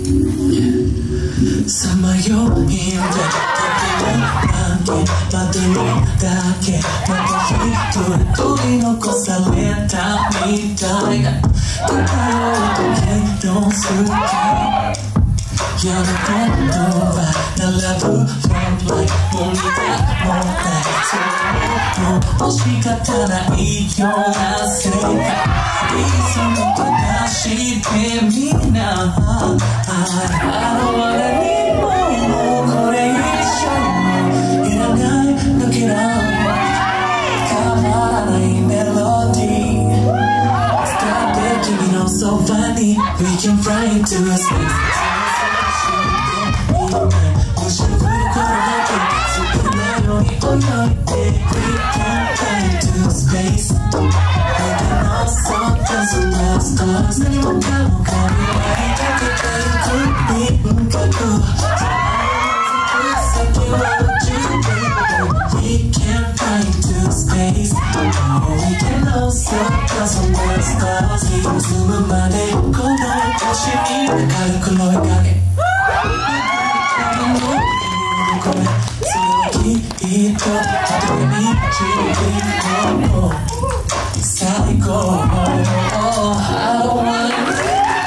さまよいんで待ってるだけまた一人取り残されたみたいな答えを議論するかやめてとは並ぶ Front Light もう見たもないそれももう仕方ないような世界いつも正してみなI don't wanna need more これ以上いらない抜けない変わらないメロディー使って君のそばに We can fly into space We can fly into space 何もかもかみ合いかけてゆく輪郭先は宇宙 We can fly into space We can also cross on the stars 沈むまでこの星に明るく黒い影それはきっとたとえ道の最高 I don't wanna